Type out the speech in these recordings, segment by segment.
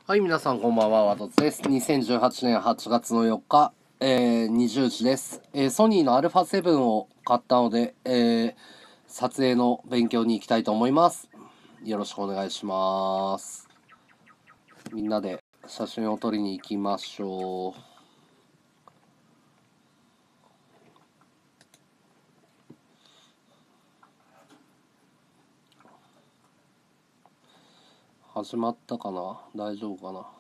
はい、皆さんこんばんは、ワトツです。2018年8月の4日、20時です。ソニーの α7 を買ったので、撮影の勉強に行きたいと思います。よろしくお願いします。みんなで写真を撮りに行きましょう。始まったかな？大丈夫かな？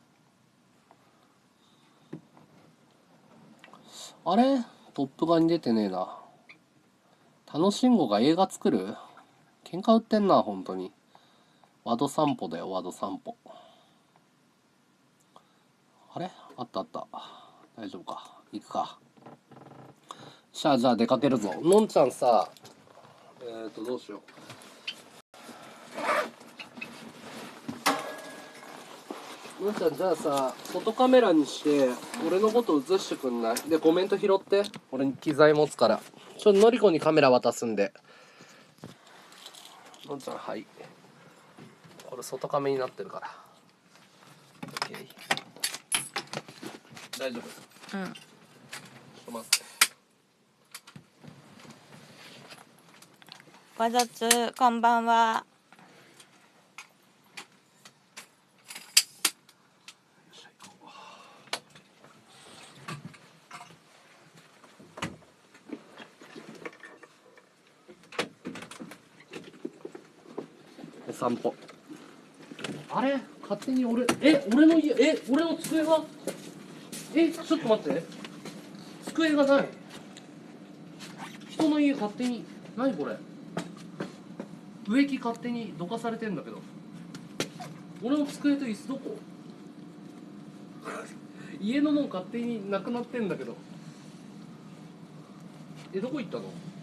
あれ？トップガンに出てねえな。楽しんごが映画作る？喧嘩売ってんな、本当に。ワド散歩だよ、ワド散歩。あれ？あったあった。大丈夫か。行くか。じゃあ出かけるぞ。のんちゃんさ、どうしよう。のんちゃん、じゃあさ、外カメラにして、俺のこと映してくんない？で、コメント拾って。俺に機材持つから。のりこにカメラ渡すんで。のんちゃん、はい。これ外カメになってるから。OK。大丈夫？ うん。 ちょっと待って。 わざつ、こんばんは。 お散歩。あれ？勝手に俺の家、俺の机が、ちょっと待って。机がない。人の家勝手に、何これ？植木勝手にどかされてんだけど。俺の机と椅子どこ？家のもん勝手になくなってんだけど。どこ行ったの？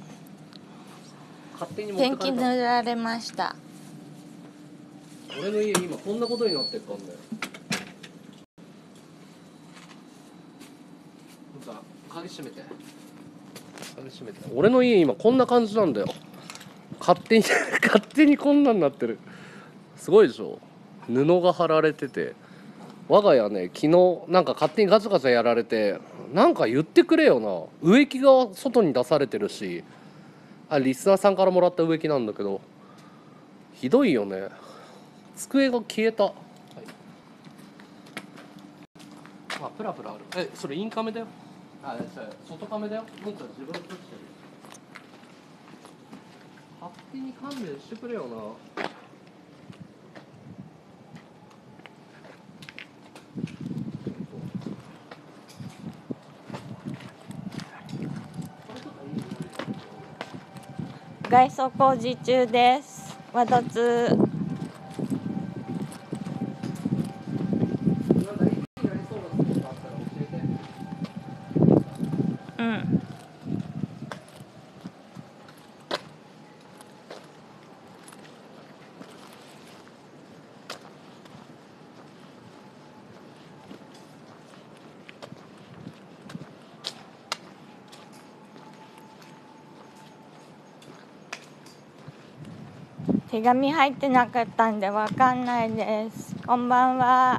勝手に持ってペンキ塗かれた。 られました。 俺の家今こんなことになってるかんだよ。なんか鍵閉めて。鍵閉めて。俺の家今こんな感じなんだよ。勝手に勝手にこんなになってる。すごいでしょ。布が貼られてて。我が家ね、昨日なんか勝手にガチャガチャやられて、なんか言ってくれよな。植木が外に出されてるし、リスナーさんからもらった植木なんだけど、ひどいよね。机が消えた。はい、プラプラある。それインカメだよ。外カメだよ。もんちゃん自分で撮ってる。勝手に勘弁してくれよな。 外装工事中です。わざつ。うん。手紙入ってなかったんでわかんないです。こんばんは。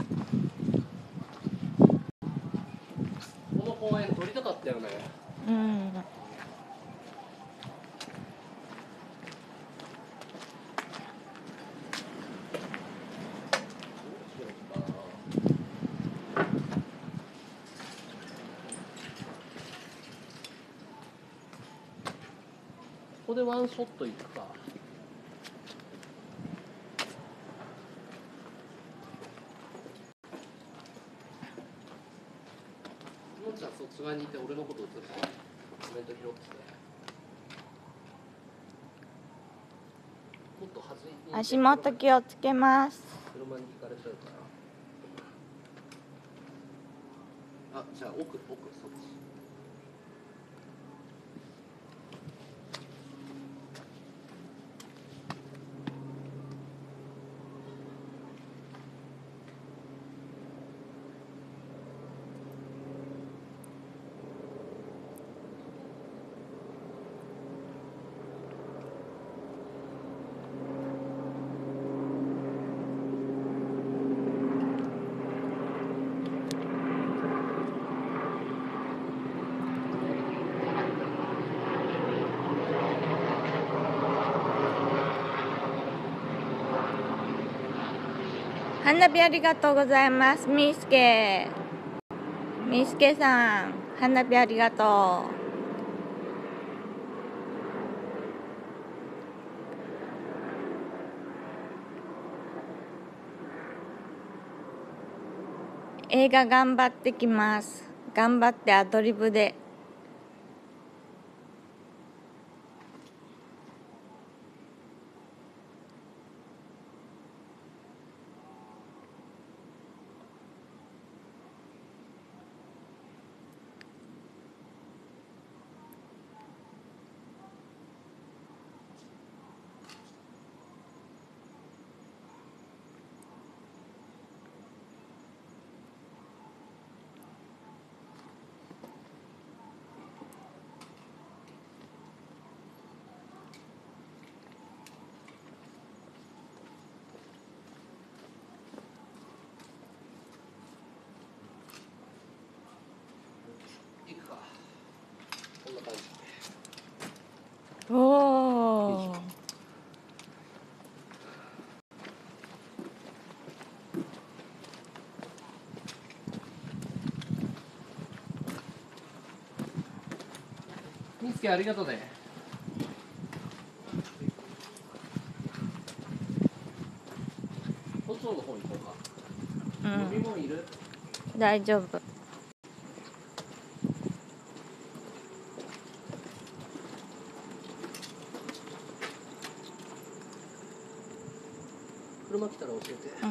この公園撮りたかったよね。 うん。 ここでワンショットいくか。のんちゃんそっち側にいて俺のこと映るからコメント拾ってて。もっと端にいて。 足元気をつけます。 車にひかれちゃうから。じゃあ奥そっち。 花火ありがとうございます。みーすけさん、花火ありがとう。映画頑張ってきます。頑張ってアドリブで。 行くか。こんな感じ。 おお。 みつけありがとうね。都庁の方行こうか。飲み物いる？ 大丈夫。 車来たら教えて。 うん。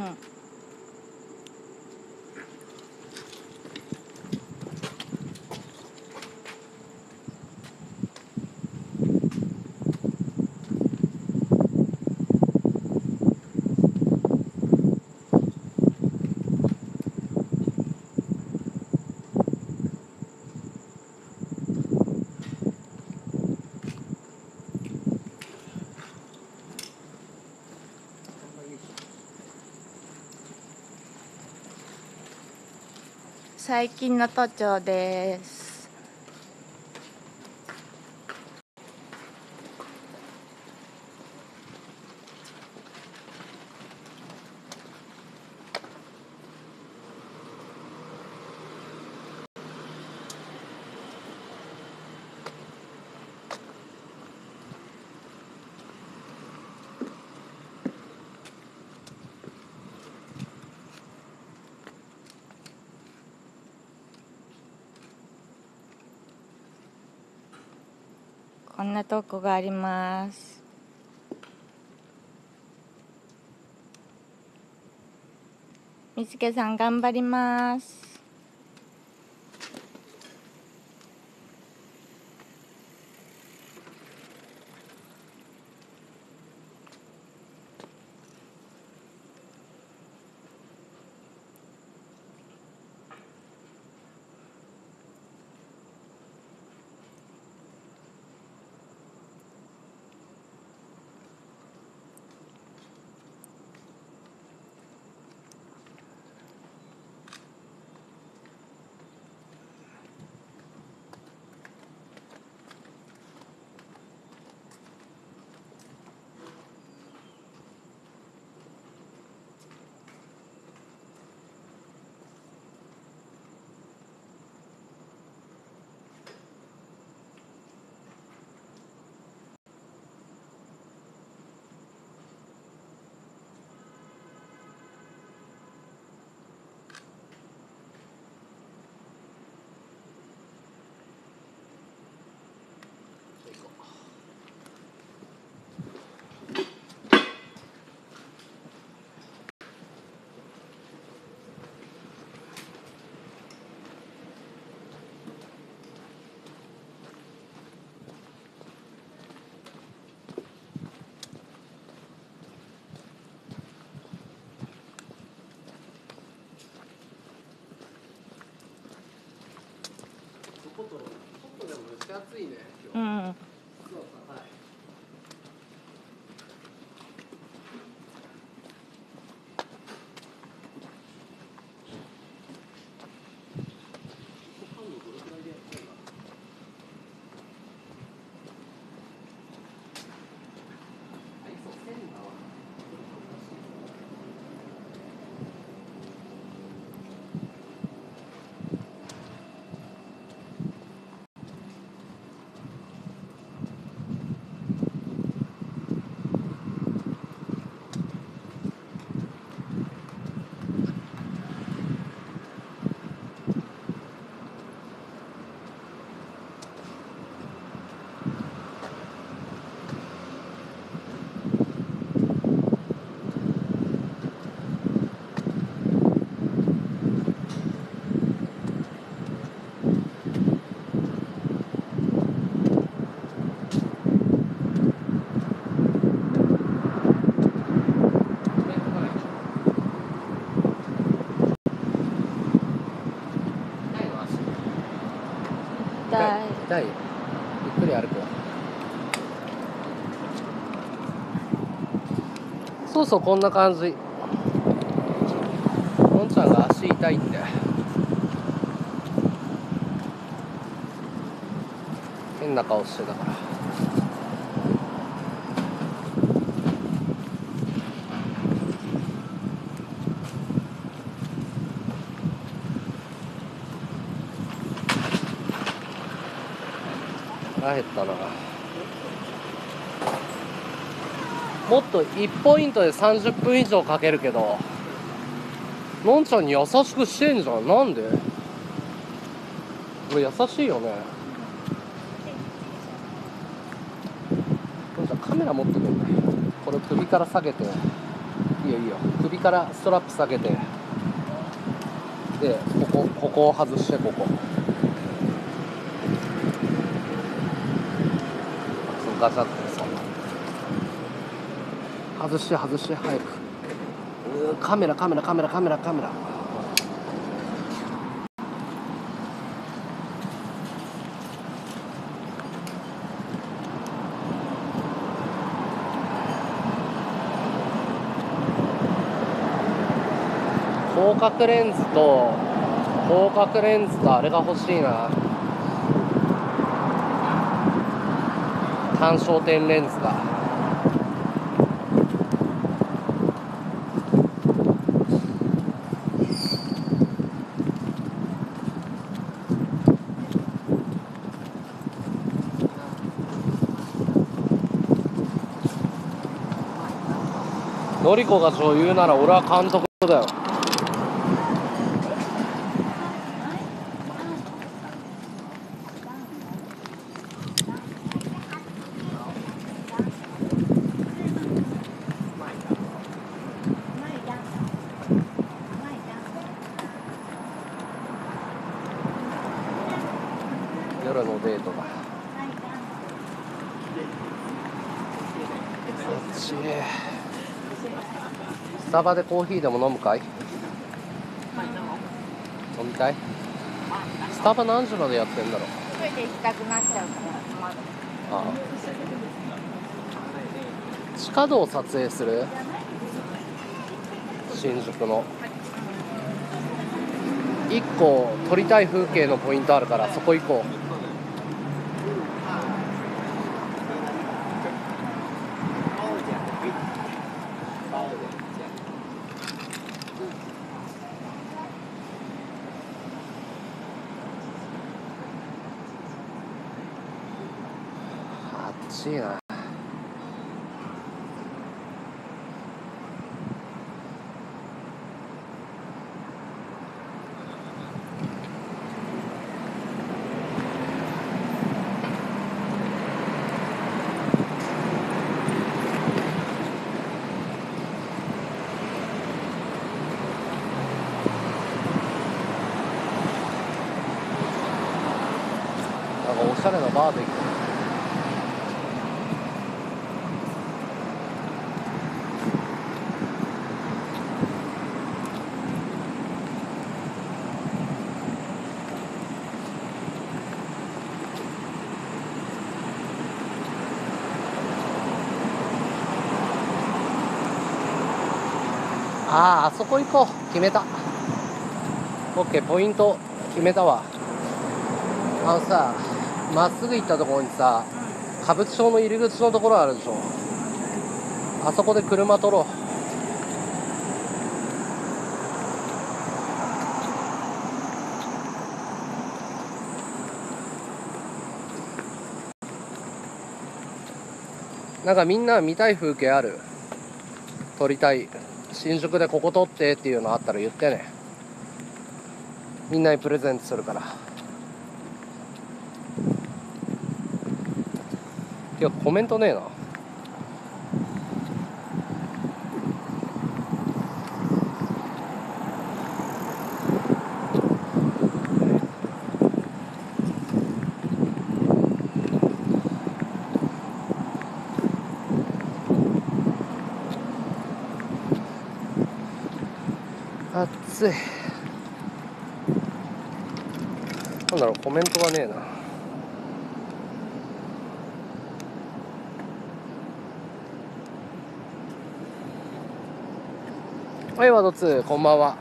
最近の都庁です。こんなとこがあります。みつけさん頑張ります。 外でもめっちゃ暑いね。 う今日。 ん。 そうか、はい。ご飯のどれくらいでやってるんだ。あ、いそう、線だわ。 痛いよ。ゆっくり歩くわ。そうそう、こんな感じ。のんちゃんが足痛いって。変な顔してたから。腹減ったな。もっと1ポイントで30分以上かけるけど、のんちゃんに優しくしてんじゃん。なんで？これ優しいよね。のんちゃんカメラ持ってくんね。これ首から下げて、いいよいいよ。首からストラップ下げて、でここを外して、ここそうガチャってそう外して早く。カメラ広角レンズとあれが欲しいな。単焦点レンズが。のりこが女優なら俺は監督だよ。夜のデートだ。スタバでコーヒーでも飲むかい？飲みたい？スタバ何時までやってんだろう。 トイレ行きたくなっちゃうから。 ああ、地下道を撮影する？新宿の1個撮りたい風景のポイントあるから、そこ行こう。暑いな。なんかおしゃれなバーで行く。あそこ行こう。決めた。オッケー、ポイント決めたわ。さ、まっすぐ行ったところにさ、歌舞伎町の入り口のところあるでしょ。あそこで車取ろう。なんかみんな見たい風景ある？撮りたい。新宿でここ撮ってっていうのあったら言ってね。みんなにプレゼントするから。いや、コメントねえな。暑い。なんだろう、コメントがねえな。 はい、ワード2、こんばんは。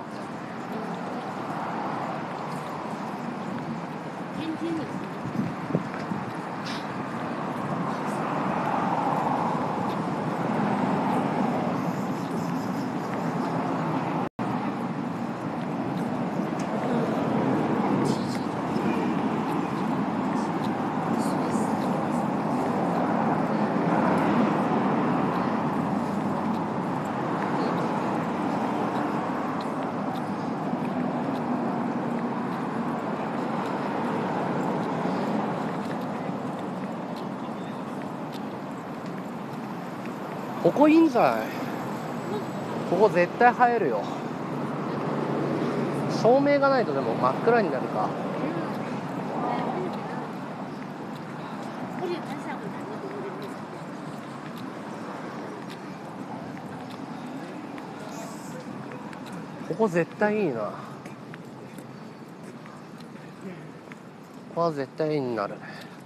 ここいいんじゃない？ここ絶対映えるよ。照明がないとでも真っ暗になるか。ここ絶対いいな。ここは絶対いいになる。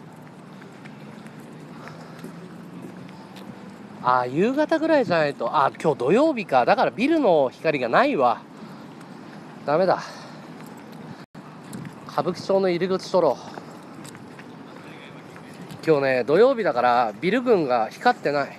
あ、夕方ぐらいじゃないと。あ、今日土曜日か。だからビルの光がないわ。ダメだ。歌舞伎町の入り口取ろう。今日ね、土曜日だからビル群が光ってない。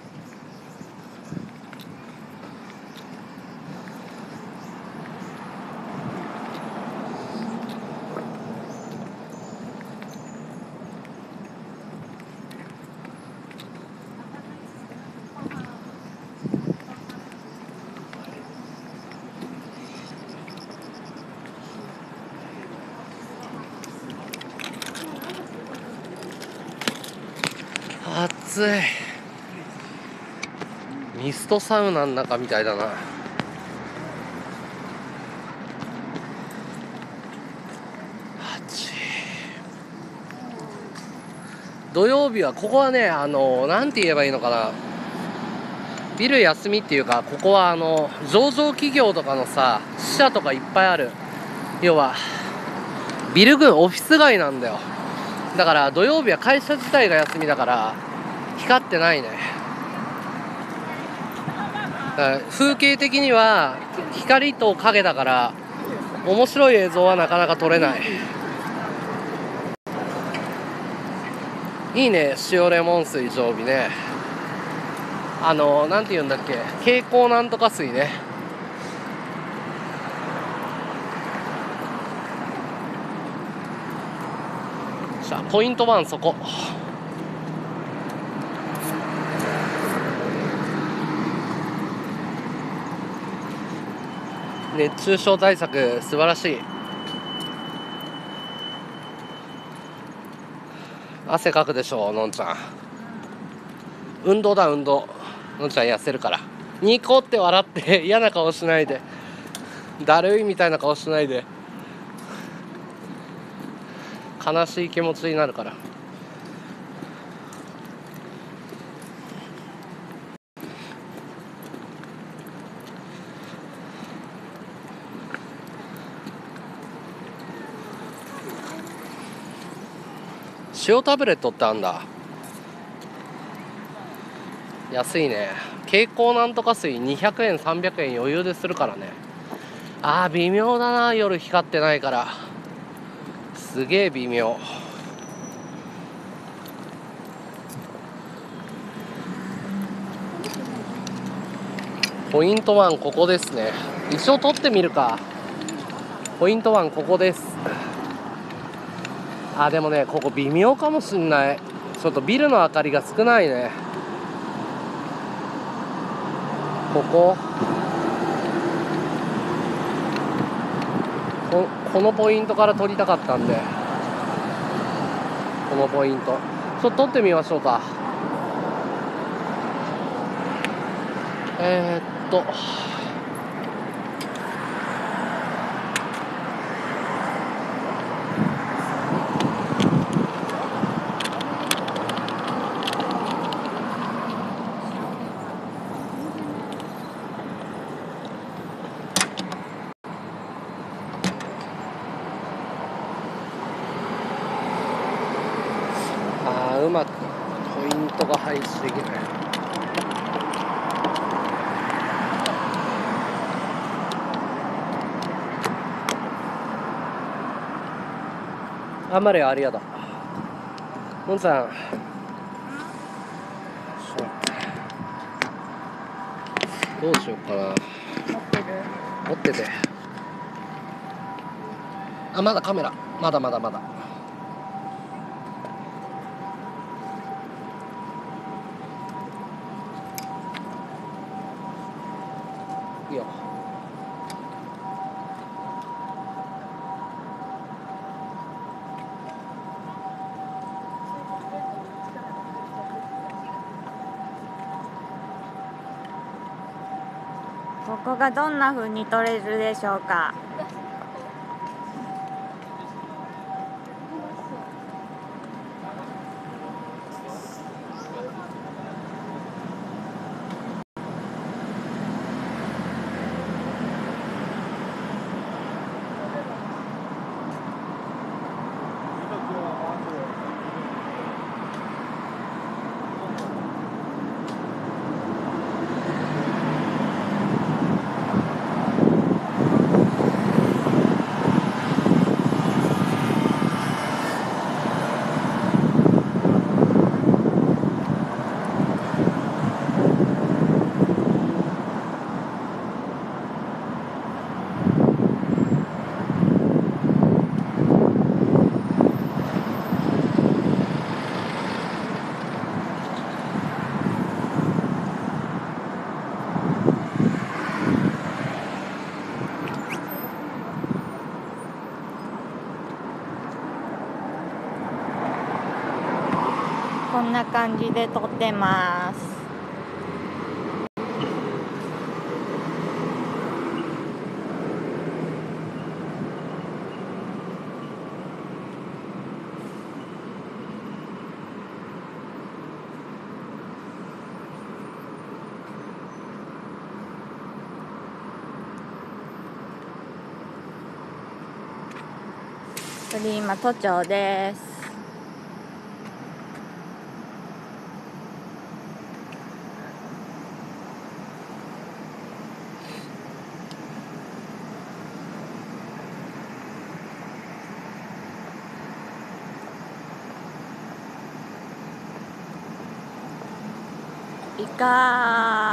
暑い。ミストサウナの中みたいだな。暑い。土曜日はここはね、なんて言えばいいのかな、ビル休みっていうか、ここは上場企業とかのさ、支社とかいっぱいある、要はビル群オフィス街なんだよ。だから土曜日は会社自体が休みだから光ってないね。だから風景的には光と影だから面白い映像はなかなか撮れない。いいね、塩レモン水常備ね。なんて言うんだっけ、蛍光なんとか水ね。じゃあポイント1、そこ。熱中症対策素晴らしい。汗かくでしょ、のんちゃん。運動だ、運動。のんちゃん痩せるから。ニコって笑って嫌な顔しないで、だるいみたいな顔しないで。悲しい気持ちになるから。塩タブレットってあんだ。安いね。蛍光なんとか水200円300円余裕でするからね。あー微妙だな、夜光ってないから。すげえ微妙。ポイント1、ここですね。一応撮ってみるか。ポイント1、ここです。あ、でもね、ここ微妙かもしんない。ちょっとビルの明かりが少ないね。このポイントから撮りたかったんで、このポイントちょっと撮ってみましょうか。うまくポイントが配置できない。 頑張れよ、ありがとう。のんさん。どうしようかな。 持ってる。 持ってて。あ、まだカメラ。まだ。いいよ。 ここがどんな風に撮れるでしょうか。こんな感じで撮ってます。これ今都庁です。イカ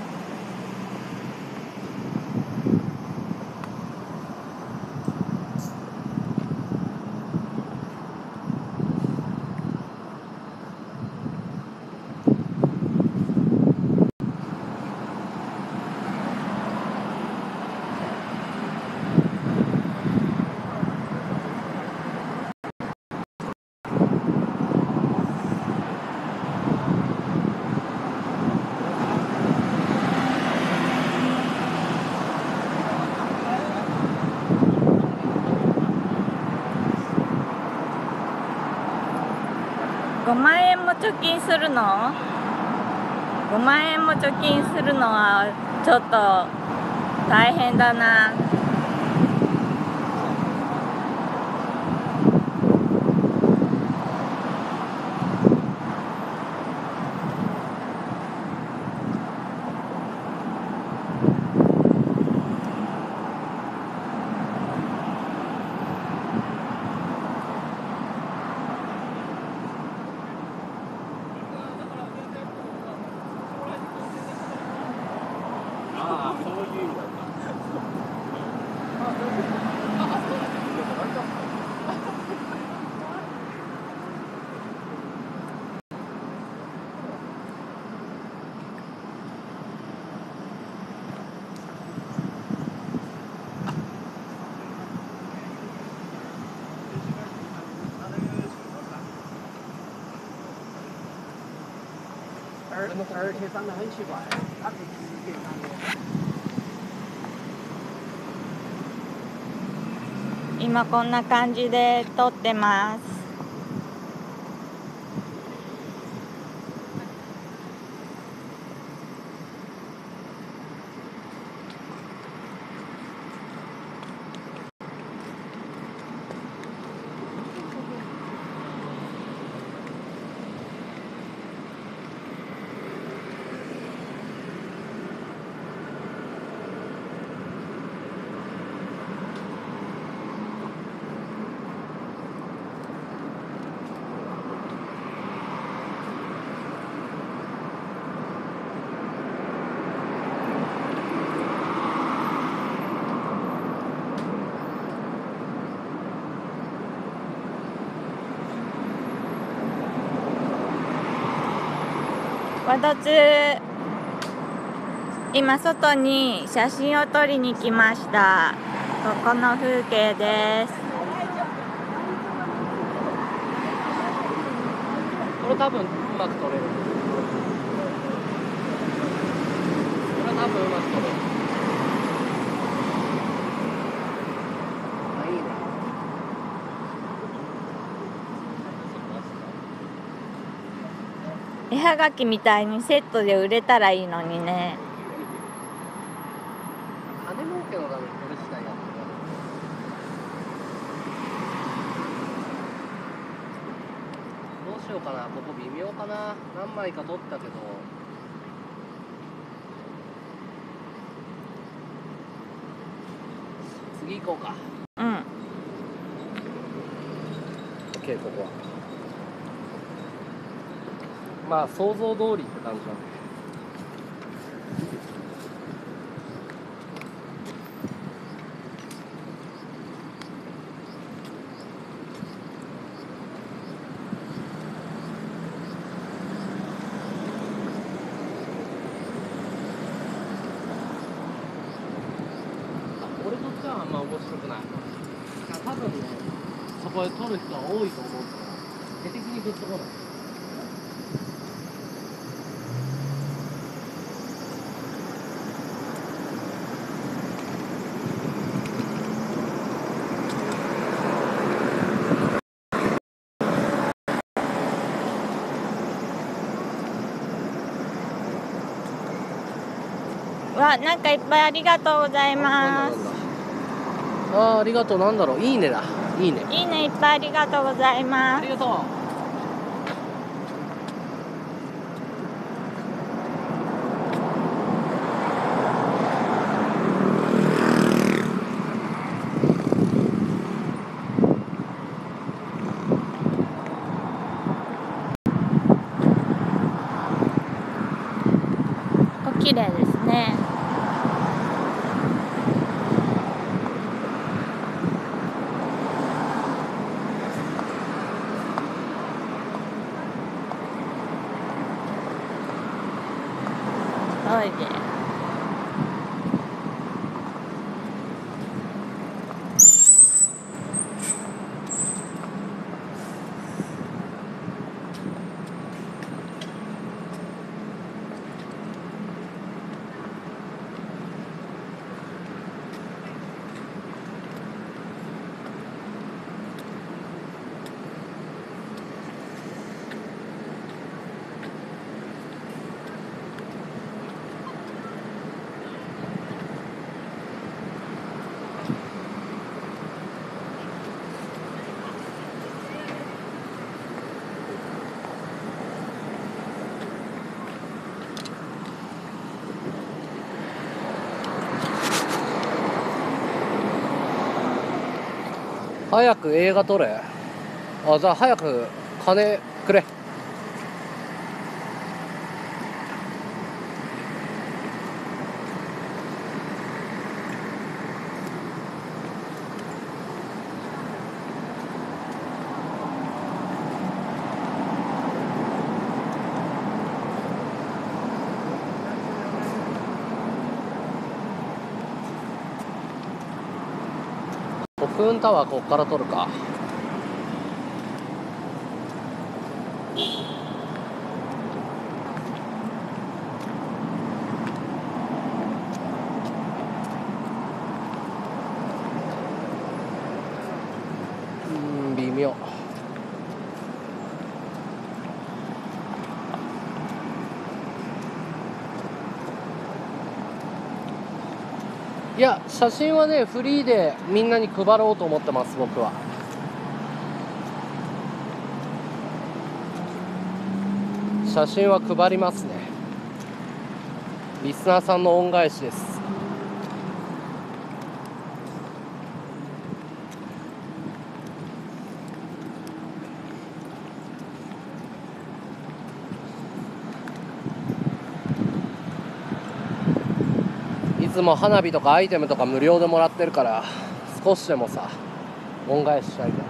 5万円も貯金するの？5万円も貯金するのはちょっと大変だな。 而且长得很奇怪，它是直接长的。 今こんな感じで撮ってます。 私今外に写真を撮りに来ました。ここの風景です。 これ多分うまく撮れる。これ多分うまく撮れる。あ、いいね。 絵はがきみたいにセットで売れたらいいのにね。 金儲けのためにこれ自体やってる。どうしようかな。ここ微妙かな。何枚か撮ったけど。次行こうか。 うん。 OK、ここは。まあ想像通りって感じだね。俺としてはあんま面白くない。多分ね、そこで撮る人は多いと思うから、手的にグッとこない。 わ、なんかいっぱいありがとうございます。 ああ、ありがとう。なんだろう。いいねだ。いいね。 いいね、いっぱいありがとうございます。 ありがとう。 綺麗ですね。おいで。 早く映画撮れ。あ、じゃあ早く金くれ。コクーンタワーこっから撮るか。微妙。いや、写真はね、フリーでみんなに配ろうと思ってます、僕は。写真は配りますね。リスナーさんの恩返しです。いつも花火とかアイテムとか無料でもらってるから、少しでもさ恩返ししたいから。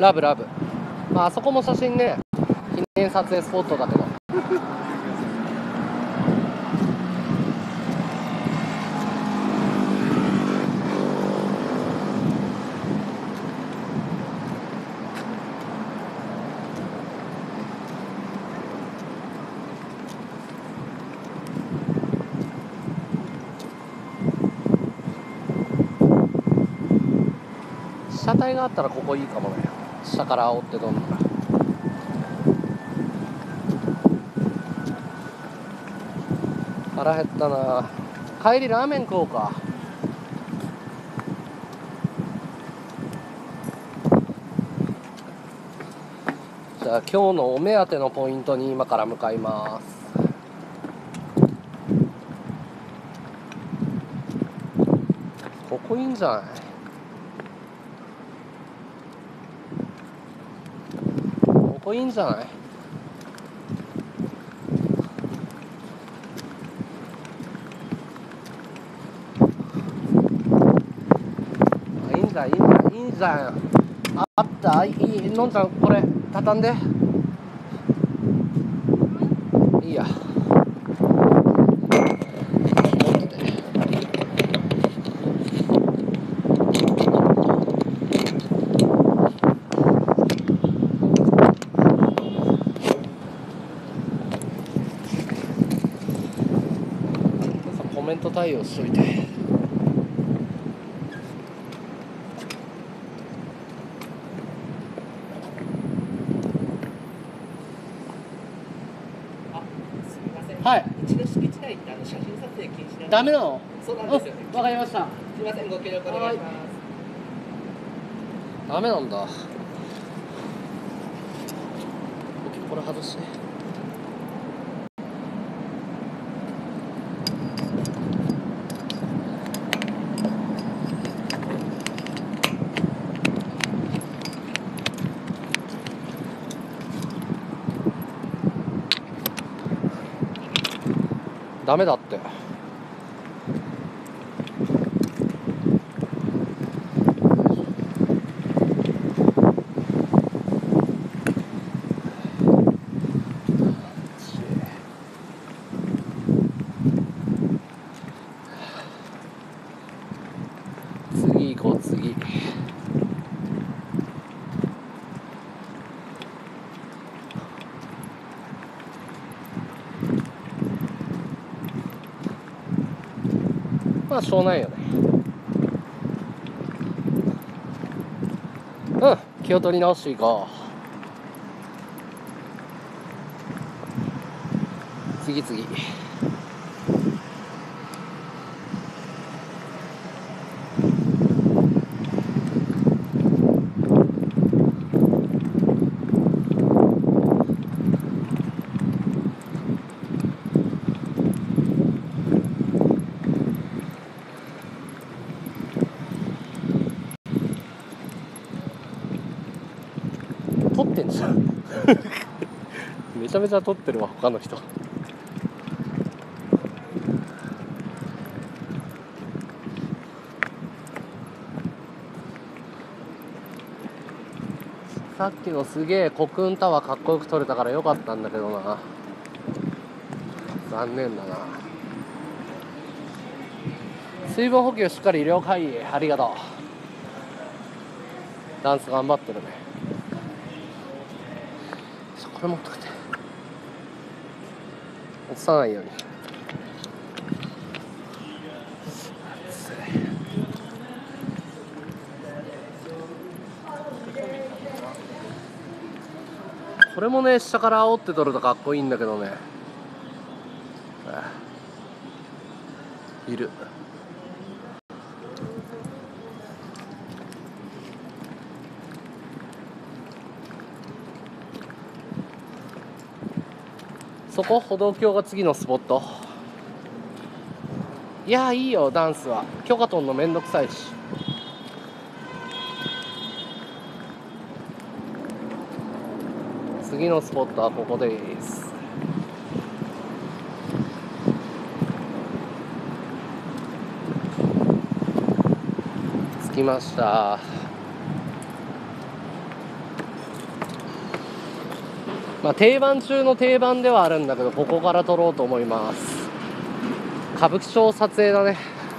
ラブラブ。まああそこも写真ね、記念撮影スポットだけど。車体があったらここいいかもね。下から煽ってどんどん。腹減ったな。帰りラーメン食おうか。じゃあ今日のお目当てのポイントに今から向かいます。ここいいんじゃない？ここいいんじゃない？いいんじゃん、いいんじゃん、いいじゃん。あった、いい、のんちゃん、これ畳んで。いいや。コメント対応しといて。はい。 うちの敷地内って写真撮影禁止なんで。 ダメなの？ そうなんですよ。 わかりました。 すみません、ご協力お願いします。 ダメなんだ。これ外して。ダメだって。次行こう、次。まあしょうがないよね。うん、気を取り直していこう。次々。撮ってんじゃんめちゃめちゃ撮ってるわ、他の人。さっきのすげえコクンタワーかっこよく撮れたからよかったんだけどな。残念だな。水分補給しっかり了解。ありがとう。ダンス頑張ってるね。これ持っといて、落とさないように。これもね、下から煽って撮るとかっこいいんだけどね。いる。そこ歩道橋が次のスポット。いやいいよ、ダンスは許可取んのめんどくさいし。次のスポットはここです。着きました。 まあ定番中の定番ではあるんだけど、ここから撮ろうと思います。歌舞伎町撮影だね。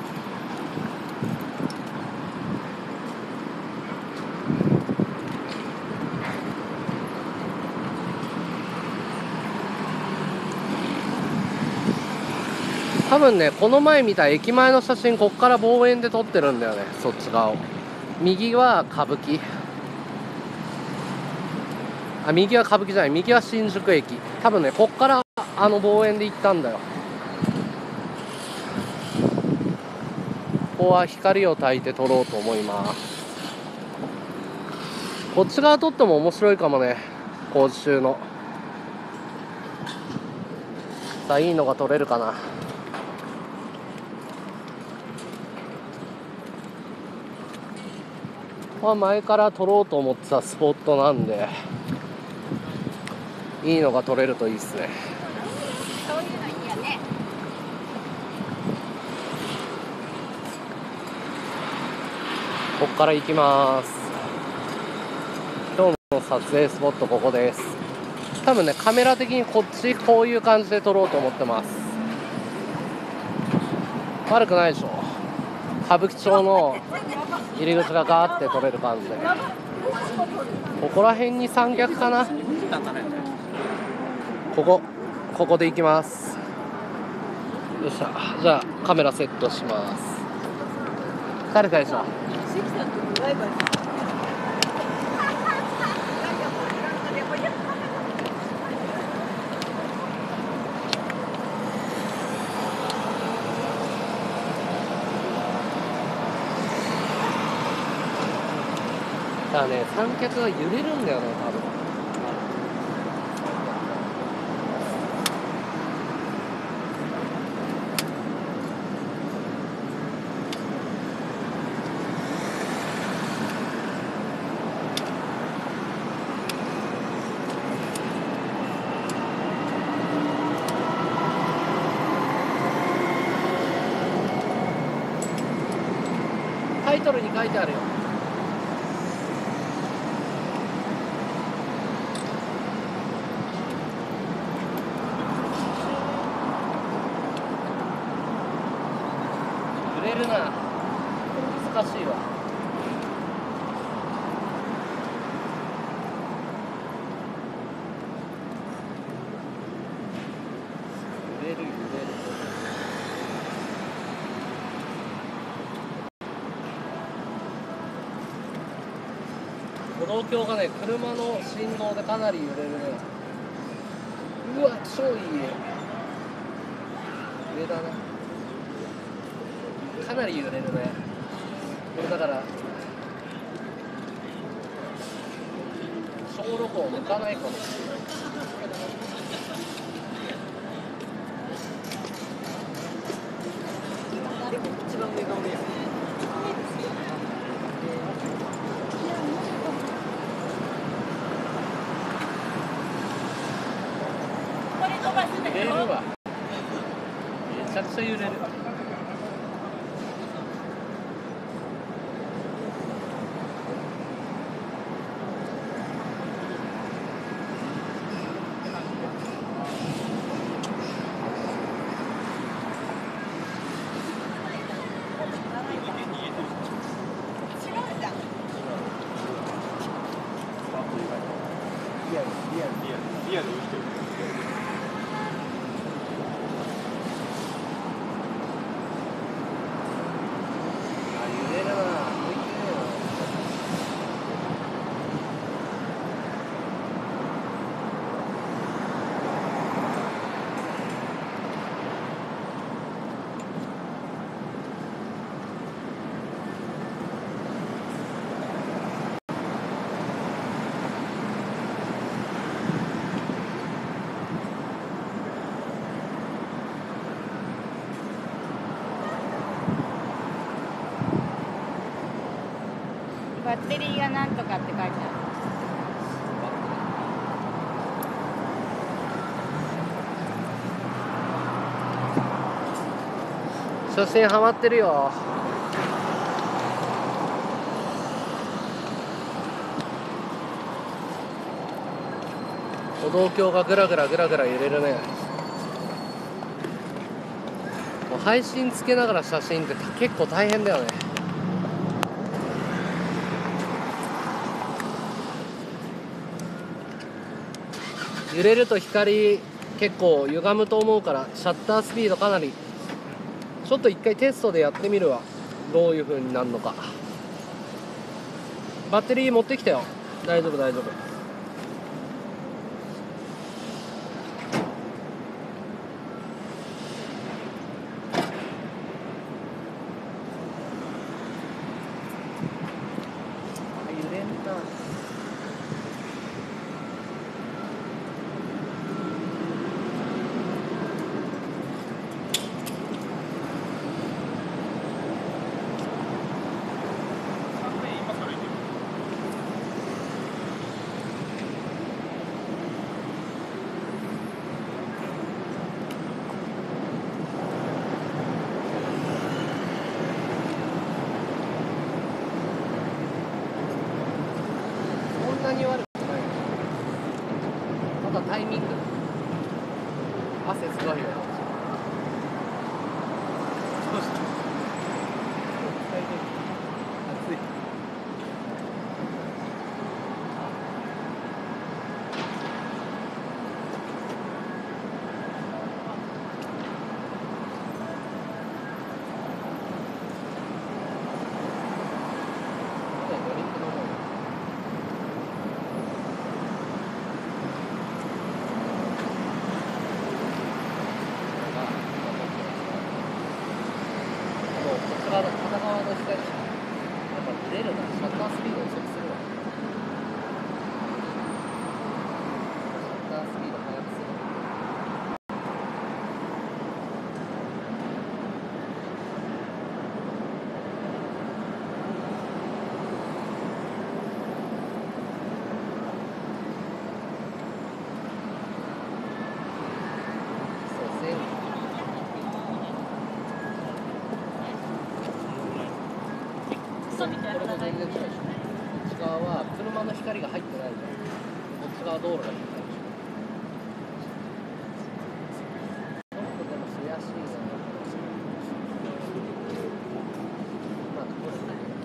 多分ね、この前見た駅前の写真、こっから望遠で撮ってるんだよね、そっち側を。右は歌舞伎、あ、右は歌舞伎じゃない、右は新宿駅。多分ね、こっから望遠で行ったんだよ。ここは光を焚いて撮ろうと思います。こっち側撮っても面白いかもね、工事中の。さあ、いいのが撮れるかな。ここは前から撮ろうと思ってたスポットなんで、いいのが撮れるといいっすね。 そういうのいいよね。 ここから行きます。今日の撮影スポットここです。多分ね、カメラ的にこっちこういう感じで撮ろうと思ってます。悪くないでしょ。歌舞伎町の入り口がガーって撮れる感じで。ここら辺に三脚かな。ここで行きます。よっしゃ。じゃあカメラセットします。誰かでしょ。だからね、三脚が揺れるんだよね、多分。タイトルに書いてあるよ。揺れるな。難しいわ。揺れる。歩道橋がね、車の振動でかなり揺れるね。うわ、超いい上だな。かなり揺れるね。これだから小録音向かないかもしれない。 でも一番上が俺や。 これ飛ばすんだ揺れるよ。 わ。めちゃくちゃ揺れる。 リアル生きてる。 あ、揺れるな。 バッテリーがなんとかって書いてある。 写真ハマってるよ。 歩道橋がぐらぐらぐらぐら揺れるね。もう配信つけながら写真って結構大変だよね。揺れると光結構歪むと思うからシャッタースピードかなりちょっと一回テストでやってみるわ。どういう風になるのか。バッテリー持ってきたよ。大丈夫大丈夫。揺れんな。そんなに悪くない。ただタイミング。汗すごいよ。どうした？大丈夫。暑い。ドリンク飲もう。こっち側の片側の光やっぱ出るな。シャッタースピード遅くするわ。シャッタースピード速くする。そう線これと全然違うでしょ。こっち側は車の光が入ってないから、こっち側道路が光るでしょ。ちょっとでも悔しいな。まあこれだけ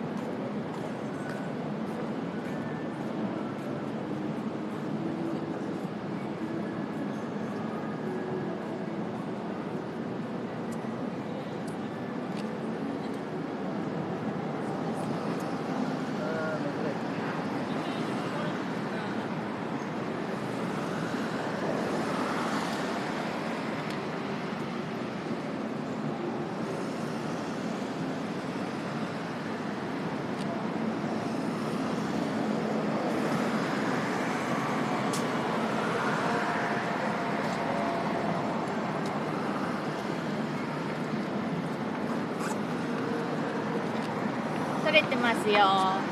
取れてますよ。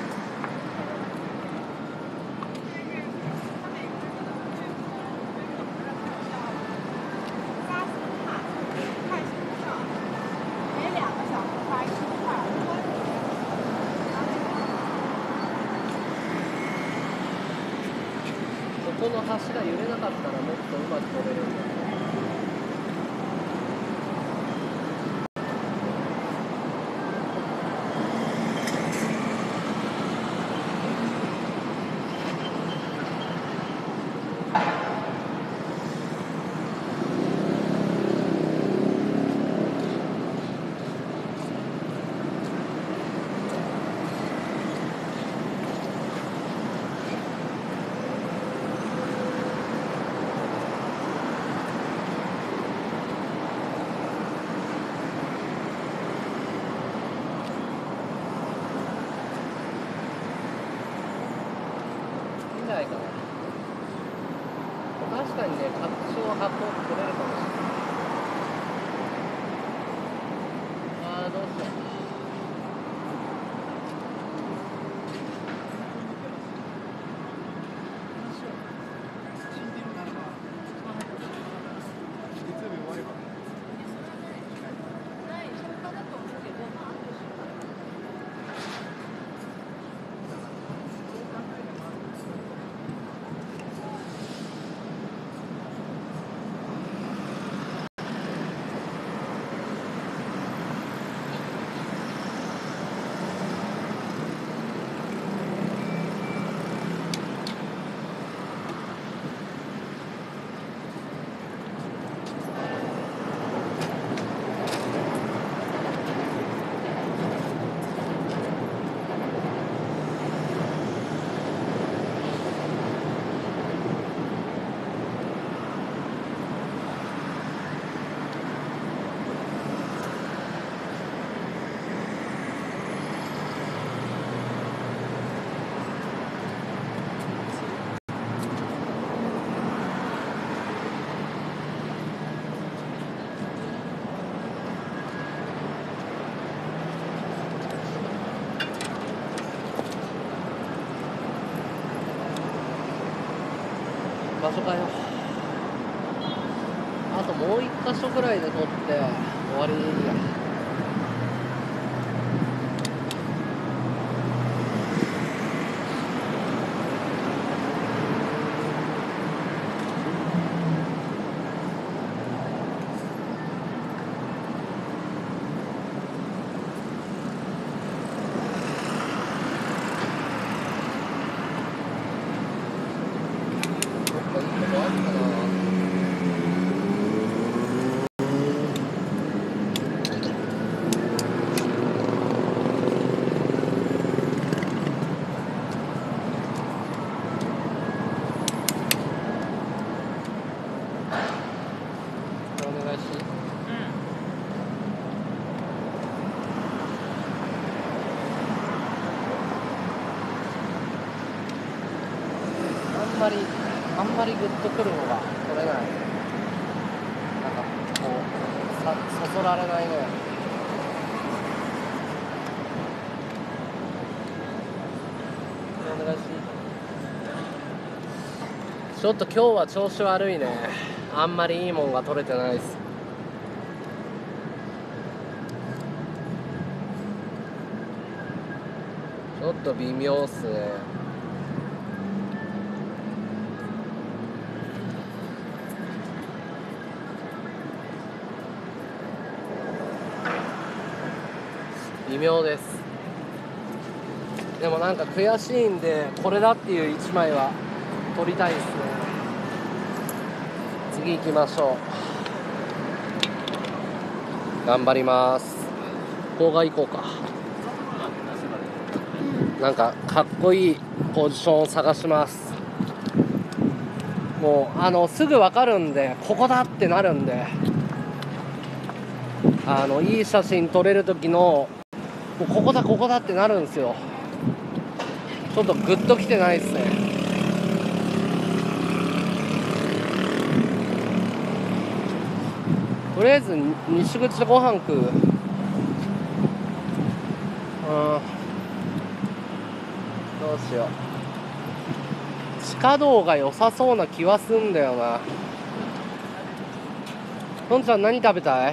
ここの橋が揺れなかったらもっとうまく飛べるんだよ。いいんじゃないかな。確かにね、確証発行取れるかもしれない。ああ、どうしよう。 月曜日終われば。 こ箇所かよ。あともう1箇所ぐらいで撮って終わりでいいや。あんまりグッとくるのが取れない。なんかこうそそられないね。お願いします。ちょっと今日は調子悪いね。あんまりいいもんが取れてないです。ちょっと微妙っすね。微妙です。でもなんか悔しいんで、これだっていう1枚は取りたいですね。次行きましょう。頑張ります。ここが行こうか。なんかかっこいいポジションを探します。もうすぐ分かるんで、ここだってなるんで、いい写真撮れる時のもうここだってなるんですよ。ちょっとグッときてないですね。とりあえず西口でご飯食う。どうしよう。地下道が良さそうな気はすんだよな。のんちゃん何食べたい？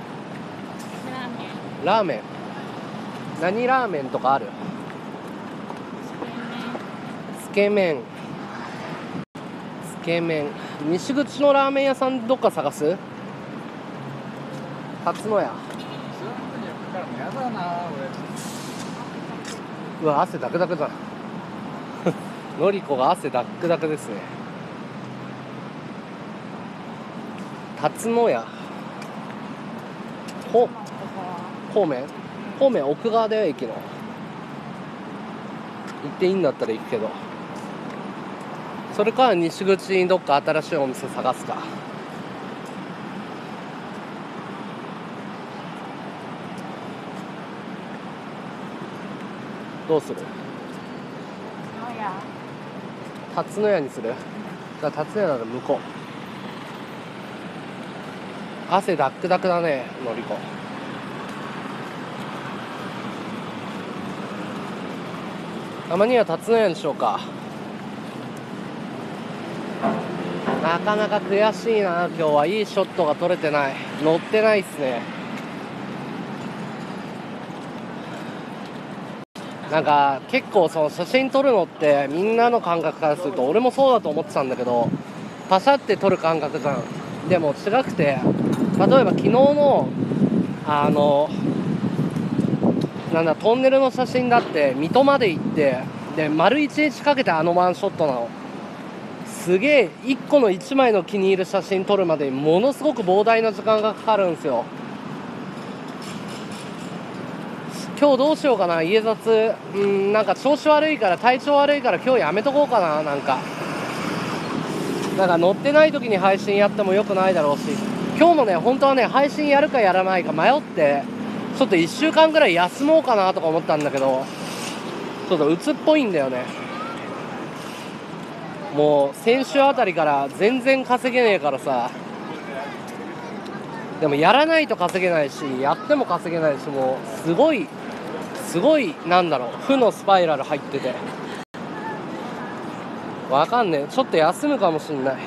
ラーメン。何ラーメンとかある？つけ麺。西口のラーメン屋さんどっか探す？辰野屋。うわ、汗ダクダクだ。のりこが汗ダックダクですね。辰野屋。方面奥側だよ、駅の。行っていいんだったら行くけど、それから西口にどっか新しいお店探すか。どうする？辰野屋にする？じゃあ辰野屋なら向こう。汗ダックダクだね、のりこ。たまには辰野屋にしようか。なかなか悔しいな。今日はいいショットが撮れてない。乗ってないっすね。なんか結構その写真撮るのってみんなの感覚からすると、俺もそうだと思ってたんだけど、パシャって撮る感覚じゃん。でも違くて、例えば昨日のトンネルの写真だって水戸まで行って、で丸1日かけてワンショットなの。すげえ1個の1枚の気に入る写真撮るまでにものすごく膨大な時間がかかるんですよ。今日どうしようかな。家雑なんか調子悪いから、体調悪いから今日やめとこうかな。なんか乗ってない時に配信やってもよくないだろうし、今日もね本当はね配信やるかやらないか迷って、ちょっと1週間ぐらい休もうかなとか思ったんだけど、ちょっと鬱っぽいんだよね。もう先週あたりから全然稼げねえからさ。でもやらないと稼げないし、やっても稼げないし、もうすごい負のスパイラル入ってて、 わかんねえ、ちょっと休むかもしんない。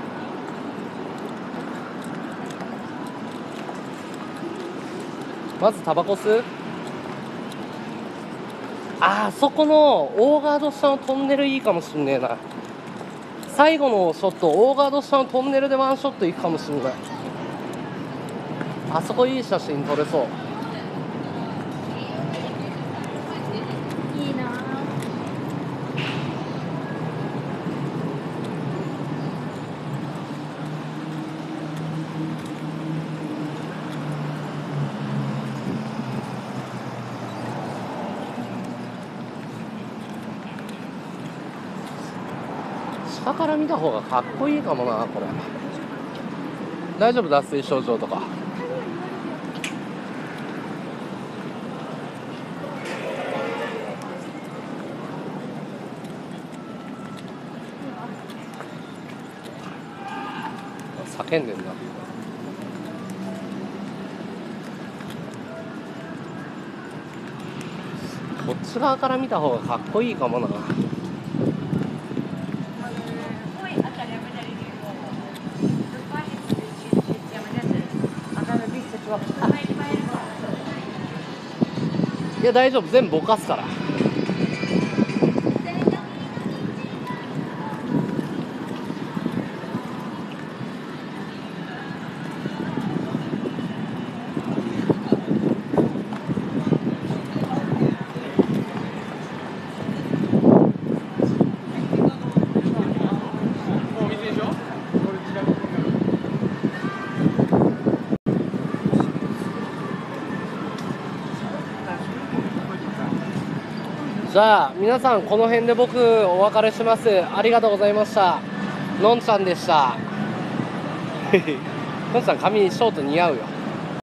まずタバコ吸う。あそこのオーガード下のトンネルいいかもしんねえな。最後のショット、オーガード下のトンネルでワンショットいくかもしんない。あそこいい写真撮れそう。 いいな。 下から見た方がかっこいいかもな、これ。大丈夫、脱水症状とか。叫んでんな。こっち側から見た方がかっこいいかもな。いや大丈夫、全部ぼかすから。 お店でしょ？これ近く。 じゃあ皆さん、この辺で僕お別れします。ありがとうございました。のんちゃんでした。のんちゃん髪ショート似合うよ。